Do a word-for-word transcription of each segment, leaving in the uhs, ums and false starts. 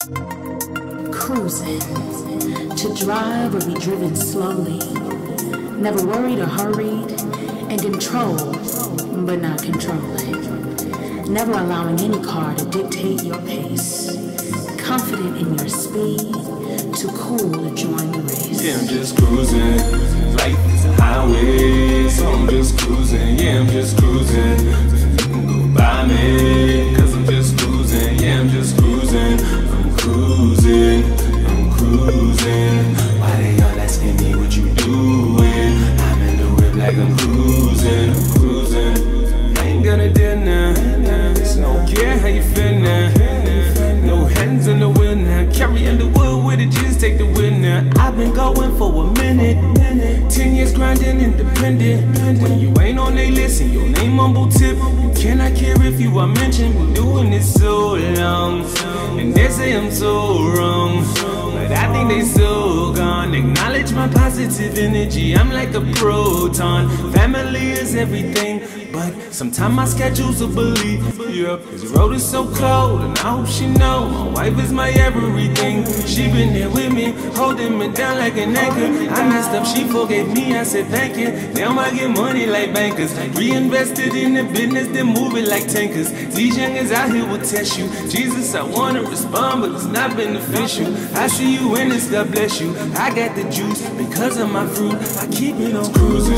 Cruising, to drive or be driven slowly, never worried or hurried, in control, but not controlling, never allowing any car to dictate your pace, confident in your speed, too cool to join the race. Yeah, I'm just cruising, life is a highway, so I'm just cruising, yeah, I'm just cruising, you can go by me, cause I'm just cruising, yeah, I'm just cruising, I'm cruising, I'm cruising. Why they all asking me what you doing? I'm in the whip like I'm cruising, I'm cruising. I ain't gonna dare now, so don't care how you feel now. No hands in the wheel now, carry on the wood with it, just take the wheel now. I've been going for a minute, ten years grinding independent. When you ain't on they list and your name on blue tip, you cannot care if you are mentioned. Been doing this so long, and they say I'm so wrong, but I think they so gone. Acknowledge my positive energy, I'm like a proton. Family is everything, but sometimes my schedule's a belief. Yep, this road is so cold, and I hope she know my wife is my everything. She been there with me, holding me down like an anchor. I messed up, she forgave me, I said thank you. Now I get money like bankers, reinvested in the business, then move it like tankers. These youngins out here will test you. Jesus, I wanna respond, but it's not beneficial. I see you in this, God bless you. I got the juice because of my fruit. I keep it on cruising.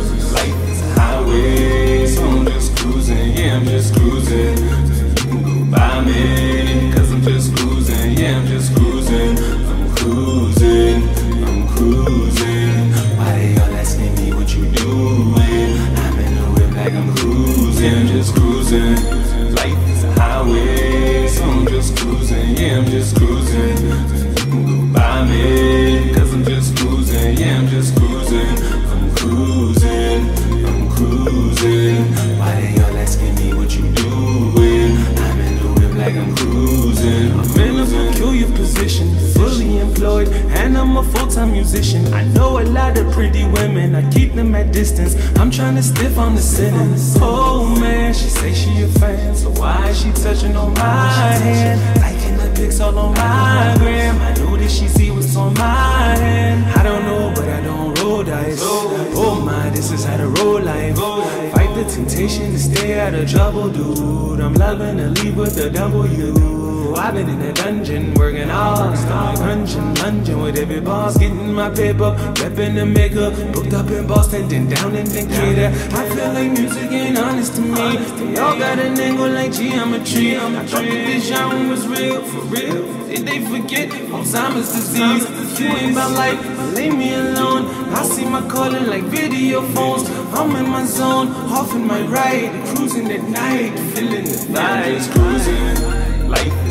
Life is a highway, so I'm just cruising. Yeah, I'm just cruising. You can go by me, cause I'm just cruising. Yeah, I'm just cruising. I'm cruising. I'm cruising. Why they all asking me what you doing? I'm in the whip like I'm cruising. Yeah, I'm just cruising. Life is a highway, so I'm just cruising. Yeah, I'm just cruising. You can go by me, cause I'm just cruising. Yeah, I'm just cruising. I'm cruising. I'm cruising. Why they all asking me what you doing? I'm in the whip like I'm cruising. I'm in a peculiar position, fully employed, and I'm a full-time musician. I know a lot of pretty women, I keep them at distance. I'm trying to stiff on the sentence. Oh man, she say she a fan, so why is she touching on my hand? Liking the pics all on my gram. I know that she see what's on my hand. I don't know, but I don't roll dice. Oh my, this is how to roll life. Fight the temptation to stay out of trouble, dude. I'm loving to leave with a W. I've been in a dungeon, working all stomach crunching, lunging with every boss, getting my paper, repping the maker, booked up in Boston, then down in Decatur. I feel like music ain't honest to me. They all got an angle like geometry. I thought that this genre was real, for real. Did they forget Alzheimer's disease? You ain't about life, leave me alone. I see my calling like video phones. I'm in my zone, off in my right, cruising at night, feeling the vibes, cruising. Life